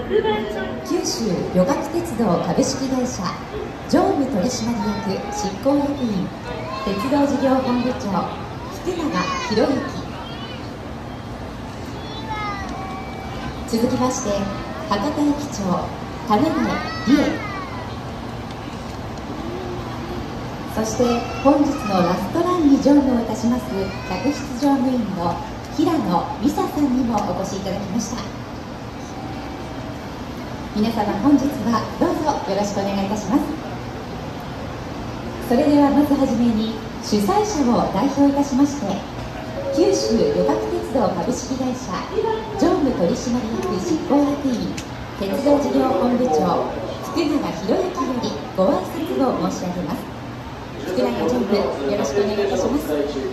九州旅客鉄道株式会社常務取締役執行役員鉄道事業本部長福永博之。続きまして博多駅長田辺理恵。そして本日のラストランに乗務をいたします客室乗務員の平野美沙さんにもお越しいただきました。皆様本日はどうぞよろしくお願いいたします。それではまずはじめに主催者を代表いたしまして九州旅客鉄道株式会社常務取締役執行役員鉄道事業本部長福永博之よりご挨拶を申し上げます。福永常務よろしくお願いいたします。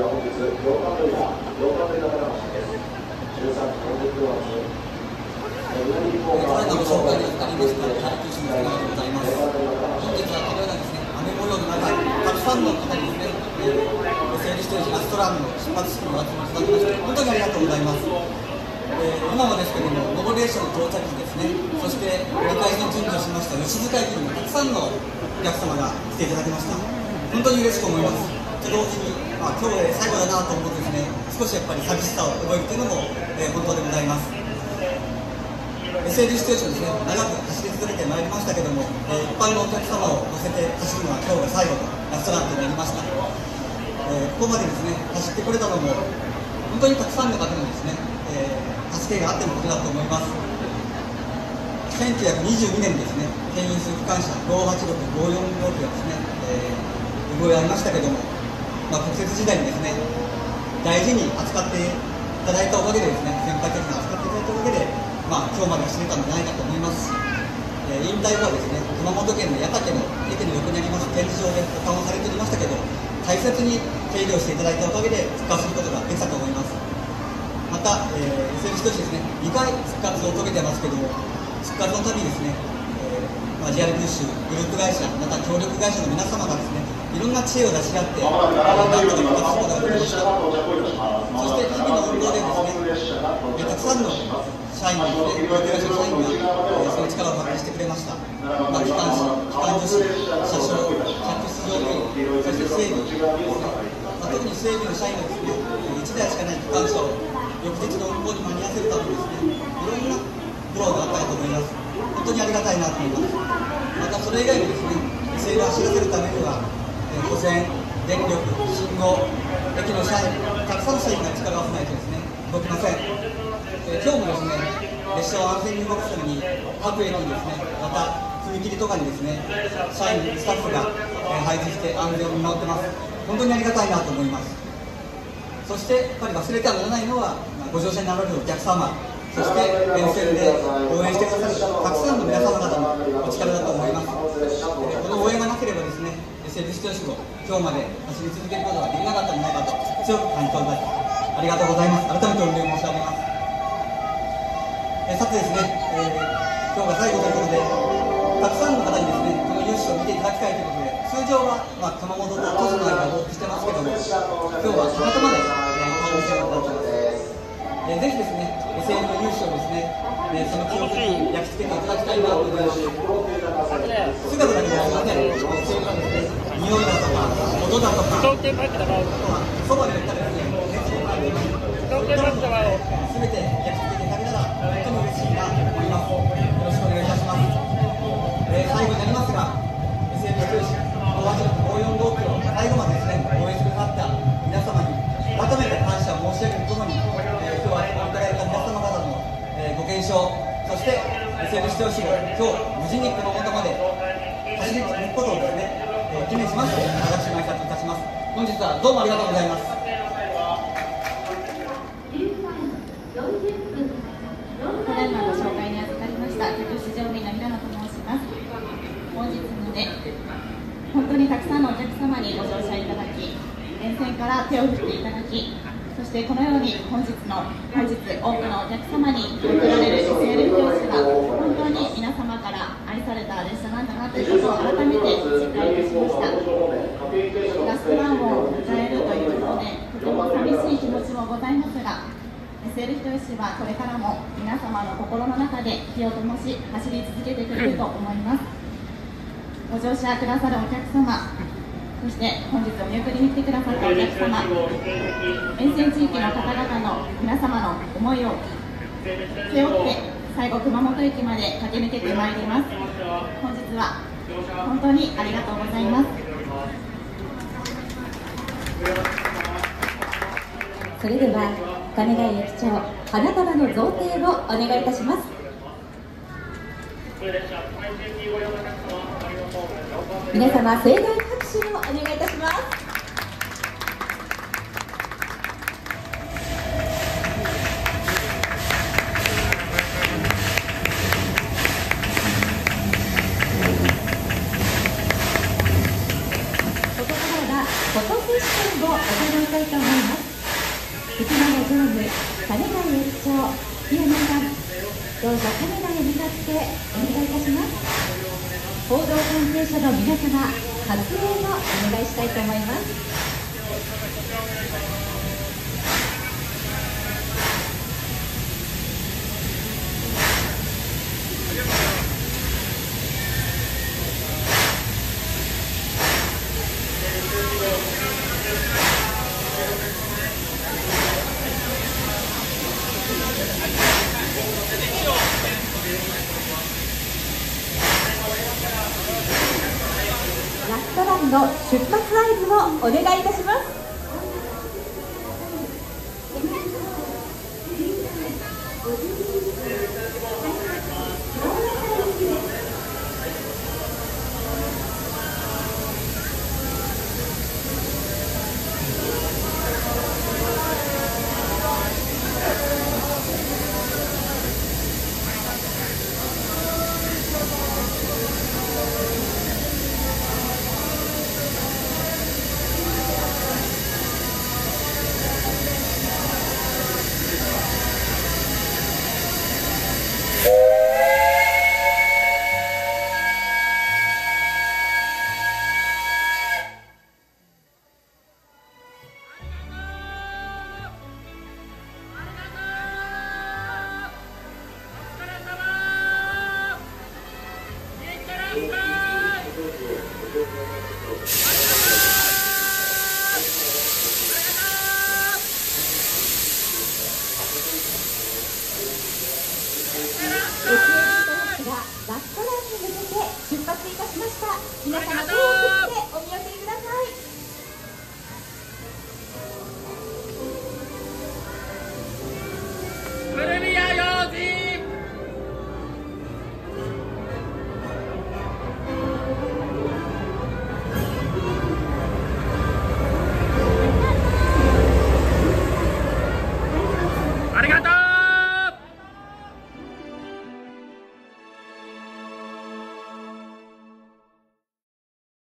ご紹介にありました九州の福永でございます。本日はこのようなですね、雨模様の中、たくさんの方にですね、整理ステージラストランの出発式のお集まりいただきまして、本当にありがとうございます。今もですけども、上り列車の到着時ですね、そして2回戦準備をしました吉塚駅にもたくさんのお客様が来ていただきました。本当に嬉しく思います。と同時に、今日で最後だなと思ってですね、少しやっぱり寂しさを覚えるというのも、本当でございます。SL ステーションですね、長く走り続けてまいりましたけども、一般のお客様を乗せて走るのは今日が最後とラストランとなりました。ここまでですね、走ってこれたのも、本当にたくさんの方のですね、助けがあってのことだと思います。1922年にですね、牽引する機関車586、545機がですね、動きありましたけども、国鉄時代にですね、大事に扱っていただいたおかげでですね、先輩たちが扱っていただいたおかげで、今日まで走れたんじゃないかと思います。引退後はですね、熊本県の矢竹の駅の横にあります展示場で保管をされておりましたけど、大切に手入れをしていただいたおかげで復活することができたと思います。また、SL としてですね、2回復活を遂げてますけども、復活のたびにですね、JR 九州グループ会社、また協力会社の皆様がですね、いろんな知恵を出し合って、なんとか復活することができました。そして日々の運動でですね、たくさんの社員がですね、協力会社の社員が、その力を発揮してくれました。機関士、機関助手、車掌、客室乗務員、そして整備ですね、特に整備の社員がですね、1台しかない機関車を翌日の運行に間に合わせるためにですね、いろんな苦労があったと思います。本当にありがたいなと思います。またそれ以外にですね、SLを走らせるためには、保線、電力、信号、駅の社員、たくさんの社員が力を合わせないとですね、動きません。今日もですね、列車を安全に動かすために、各駅にですね、また踏切とかにですね、社員、スタッフが配置して安全を見守ってます。本当にありがたいなと思います。そしてやっぱり忘れてはならないのは、ご乗車になられるお客様、そして沿線で応援してくださるたくさんの皆様方のお力だと思います。この応援がなければですね、SL ステーションを今日まで走り続けることができなかったんじゃないかと強く感じております。ありがとうございます。改めてお礼申し上げます。さてですね、今日が最後ということで、たくさんの方にですね、この融資を見ていただきたいということで、通常は、熊本と鳥栖の間を往復してますけども、今日は博多までお見せをいただきます。ぜひですね、SL の融資をですね、その記憶に焼き付けていただきたいなと思います。姿だけではありません。SL はですね、匂いだとか、音だとか、あとはそばで言ったらですね、熱を感じます。そういったものを全て焼き付けていただけたら、本当に嬉しいなと思います。よろしくお願いいたします。最後になりますが、SL 九州586、545キロ、最後までですね、応援してくださった皆様に、改めて感謝を申し上げるとともに、今日はおいただいた皆様方のご健勝、そして SL してほしい今日無事に熊本まで走り抜くことをですね、記念しまして私の挨拶いたします。本日はどうもありがとうございます。 ただいまご紹介に預かりました客室乗務員の平野と申します。本日まで本当にたくさんのお客様にご乗車いただき、沿線から手を振っていただき、そしてこのように本日多くのお客様に贈られる SL 教室が本当に皆様から愛された列車なんだなということを改めて実感いたしました。ラストランを迎えるということでとても寂しい気持ちもございますが、 SL 人吉はこれからも皆様の心の中で火を灯し走り続けてくれると思います。ご乗車くださるお客様、そして本日お見送りに来てくださったお客様、沿線地域の方々の皆様の思いを背負って最後熊本駅まで駆け抜けてまいります。本日は本当にありがとうございます。 それでは金ヶ谷駅長花束の贈呈をお願いいたします。皆様盛大な拍手をお願いいたします。ここからはフォトセッションを行いたいと思います。内村常務、金ヶ谷駅長、檜山さん、どうぞカメラへ向かってお願いいたします。報道関係者の皆様、撮影をお願いしたいと思います。ラストランの出発合図をお願いいたします。